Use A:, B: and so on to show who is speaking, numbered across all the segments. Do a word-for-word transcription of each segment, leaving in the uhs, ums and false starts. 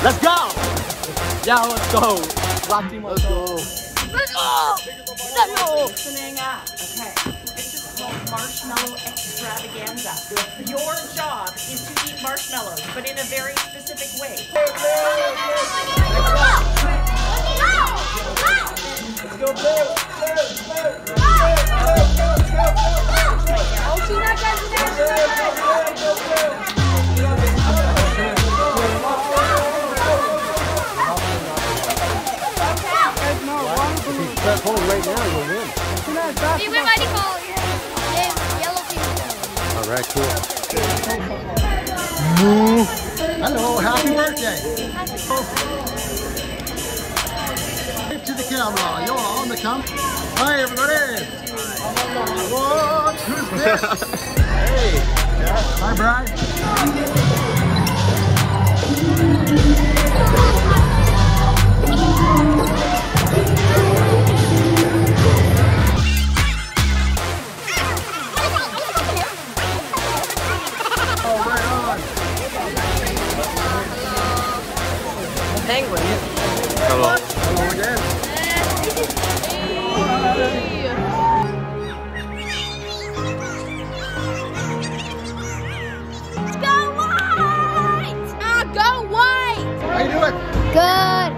A: Let's go! Yeah, let's go. Black team, let's go.
B: Let's go! Let's go!
C: Listening up. Okay. This is called marshmallow extravaganza. Your job is to eat marshmallows, but in a very specific way.
A: Let's go, Blue!
B: Oh, she's not catching
A: Start pulling right now, you'll win.
B: You win by default. Yeah, yellow team.
A: All right, cool. Hello, happy birthday. Wave to the camera. You're on the camera. Hi, everybody. What? Who's this? Hey. Hi, Brad.
D: Penguin.
A: Hello. Hello again.
B: Go white! Ah, go white!
A: How you doing?
B: Good.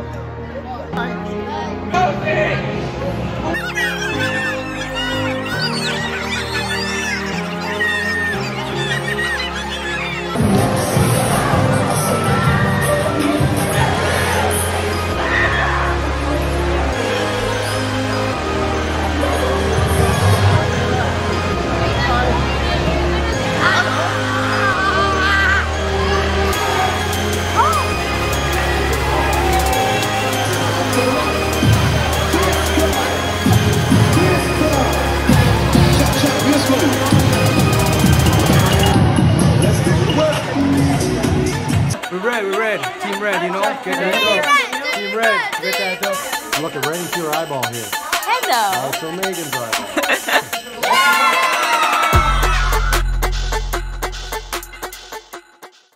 E: We're red, we're red. Team red, you know? Get that up. Team red, get that up.
A: Look, it right into your eyeball here.
B: Hello.
A: Also Megan's eyeball.